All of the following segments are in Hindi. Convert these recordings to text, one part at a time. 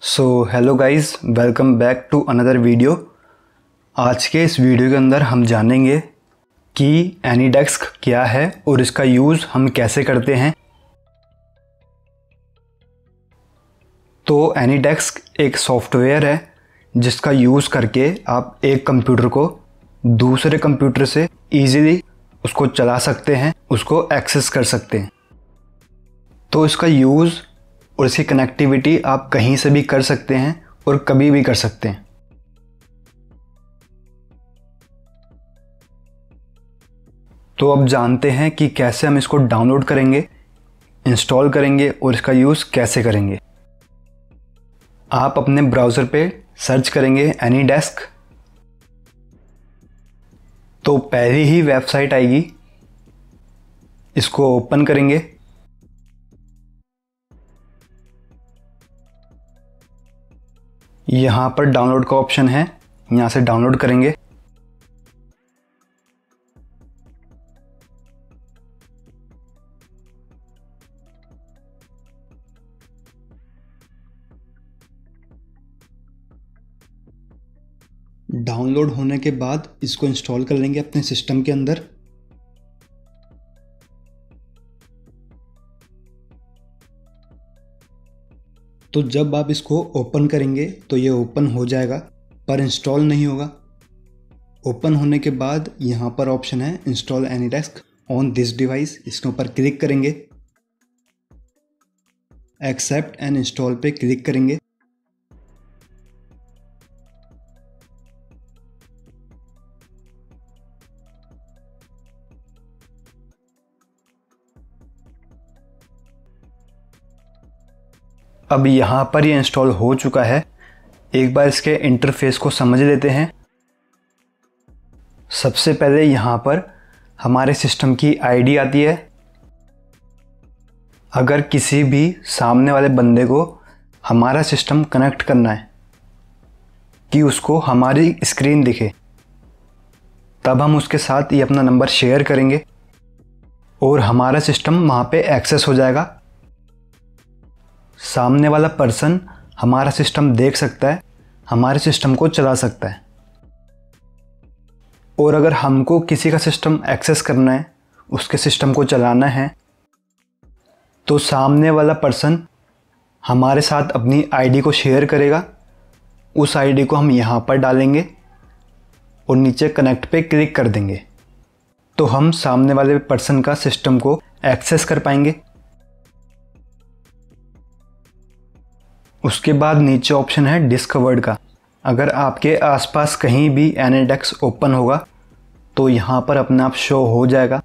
So hello guys, welcome back to another video. आज के इस वीडियो के अंदर हम जानेंगे कि एनीडेस्क क्या है और इसका यूज़ हम कैसे करते हैं। तो एनीडेस्क एक सॉफ्टवेयर है जिसका यूज़ करके आप एक कंप्यूटर को दूसरे कंप्यूटर से ईज़िली उसको चला सकते हैं, उसको एक्सेस कर सकते हैं। तो इसका यूज़ और इसकी कनेक्टिविटी आप कहीं से भी कर सकते हैं और कभी भी कर सकते हैं। तो अब जानते हैं कि कैसे हम इसको डाउनलोड करेंगे, इंस्टॉल करेंगे और इसका यूज़ कैसे करेंगे। आप अपने ब्राउज़र पे सर्च करेंगे एनीडेस्क, तो पहली ही वेबसाइट आएगी, इसको ओपन करेंगे। यहाँ पर डाउनलोड का ऑप्शन है, यहाँ से डाउनलोड करेंगे। डाउनलोड होने के बाद इसको इंस्टॉल कर लेंगे अपने सिस्टम के अंदर। तो जब आप इसको ओपन करेंगे तो ये ओपन हो जाएगा, पर इंस्टॉल नहीं होगा। ओपन होने के बाद यहाँ पर ऑप्शन है install AnyDesk on this device, इसके ऊपर क्लिक करेंगे। एक्सेप्ट एंड इंस्टॉल पे क्लिक करेंगे। अब यहाँ पर ये इंस्टॉल हो चुका है। एक बार इसके इंटरफेस को समझ लेते हैं। सबसे पहले यहाँ पर हमारे सिस्टम की आईडी आती है। अगर किसी भी सामने वाले बंदे को हमारा सिस्टम कनेक्ट करना है कि उसको हमारी स्क्रीन दिखे, तब हम उसके साथ ये अपना नंबर शेयर करेंगे और हमारा सिस्टम वहाँ पे एक्सेस हो जाएगा। सामने वाला पर्सन हमारा सिस्टम देख सकता है, हमारे सिस्टम को चला सकता है। और अगर हमको किसी का सिस्टम एक्सेस करना है, उसके सिस्टम को चलाना है, तो सामने वाला पर्सन हमारे साथ अपनी आईडी को शेयर करेगा। उस आईडी को हम यहाँ पर डालेंगे और नीचे कनेक्ट पे क्लिक कर देंगे, तो हम सामने वाले पर्सन का सिस्टम को एक्सेस कर पाएंगे। उसके बाद नीचे ऑप्शन है डिस्कवर्ड का। अगर आपके आसपास कहीं भी एनीडेस्क ओपन होगा तो यहाँ पर अपने आप शो हो जाएगा।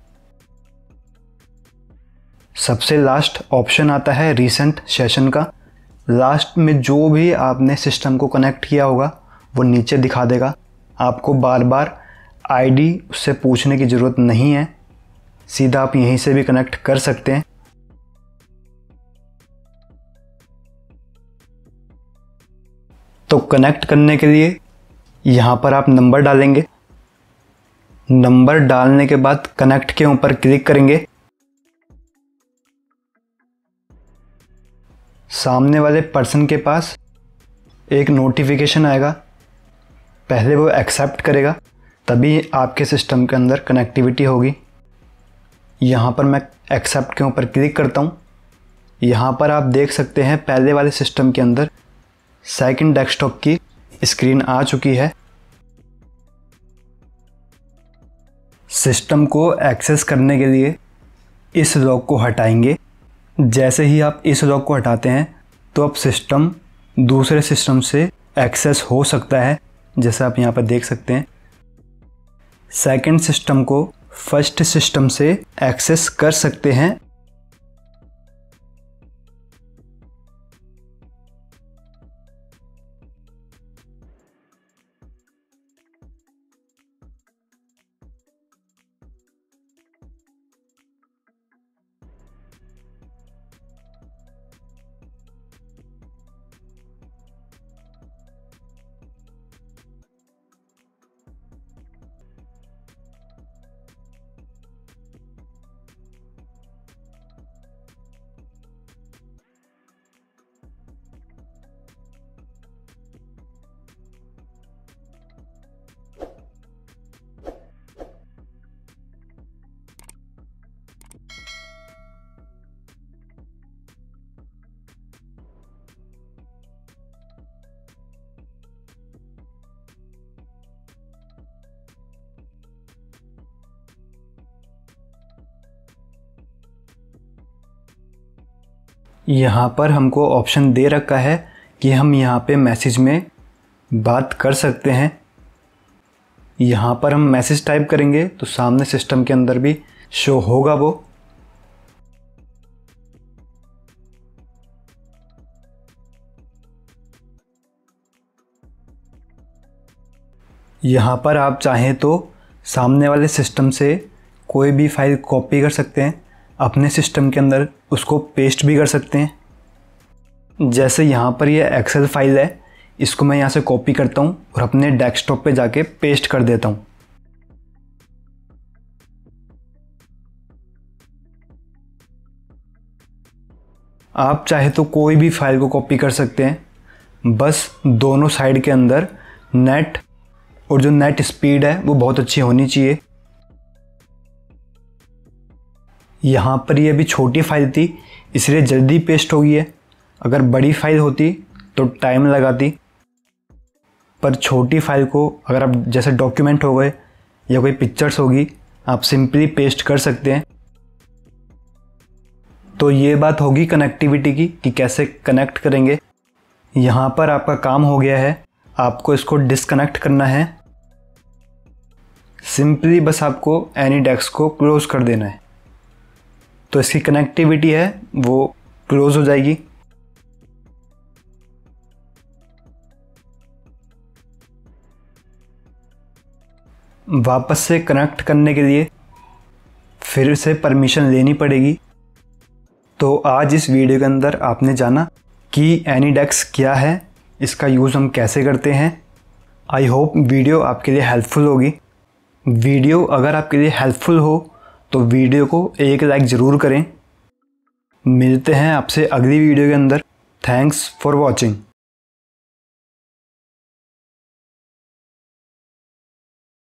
सबसे लास्ट ऑप्शन आता है रीसेंट सेशन का। लास्ट में जो भी आपने सिस्टम को कनेक्ट किया होगा वो नीचे दिखा देगा। आपको बार बार आईडी उससे पूछने की ज़रूरत नहीं है, सीधा आप यहीं से भी कनेक्ट कर सकते हैं। तो कनेक्ट करने के लिए यहाँ पर आप नंबर डालेंगे। नंबर डालने के बाद कनेक्ट के ऊपर क्लिक करेंगे। सामने वाले पर्सन के पास एक नोटिफिकेशन आएगा, पहले वो एक्सेप्ट करेगा, तभी आपके सिस्टम के अंदर कनेक्टिविटी होगी। यहाँ पर मैं एक्सेप्ट के ऊपर क्लिक करता हूँ। यहाँ पर आप देख सकते हैं पहले वाले सिस्टम के अंदर सेकंड डेस्कटॉप की स्क्रीन आ चुकी है। सिस्टम को एक्सेस करने के लिए इस लॉक को हटाएंगे। जैसे ही आप इस लॉक को हटाते हैं तो अब सिस्टम दूसरे सिस्टम से एक्सेस हो सकता है, जैसे आप यहाँ पर देख सकते हैं। सेकंड सिस्टम को फर्स्ट सिस्टम से एक्सेस कर सकते हैं। यहाँ पर हमको ऑप्शन दे रखा है कि हम यहाँ पे मैसेज में बात कर सकते हैं। यहाँ पर हम मैसेज टाइप करेंगे तो सामने सिस्टम के अंदर भी शो होगा वो। यहाँ पर आप चाहें तो सामने वाले सिस्टम से कोई भी फाइल कॉपी कर सकते हैं, अपने सिस्टम के अंदर उसको पेस्ट भी कर सकते हैं। जैसे यहाँ पर ये एक्सेल फाइल है, इसको मैं यहाँ से कॉपी करता हूँ और अपने डेस्कटॉप पे जाके पेस्ट कर देता हूँ। आप चाहे तो कोई भी फाइल को कॉपी कर सकते हैं, बस दोनों साइड के अंदर नेट और जो नेट स्पीड है वो बहुत अच्छी होनी चाहिए। यहाँ पर ये अभी छोटी फाइल थी इसलिए जल्दी पेस्ट हो गई है, अगर बड़ी फाइल होती तो टाइम लगाती। पर छोटी फाइल को अगर आप जैसे डॉक्यूमेंट हो गए या कोई पिक्चर्स होगी, आप सिंपली पेस्ट कर सकते हैं। तो ये बात होगी कनेक्टिविटी की कि कैसे कनेक्ट करेंगे। यहाँ पर आपका काम हो गया है, आपको इसको डिस्कनेक्ट करना है। सिंपली बस आपको एनीडेस्क को क्लोज कर देना है तो इसकी कनेक्टिविटी है वो क्लोज हो जाएगी। वापस से कनेक्ट करने के लिए फिर से परमिशन लेनी पड़ेगी। तो आज इस वीडियो के अंदर आपने जाना कि एनीडेस्क क्या है, इसका यूज़ हम कैसे करते हैं। आई होप वीडियो आपके लिए हेल्पफुल होगी। वीडियो अगर आपके लिए हेल्पफुल हो तो वीडियो को एक लाइक ज़रूर करें। मिलते हैं आपसे अगली वीडियो के अंदर। Thanks for watching.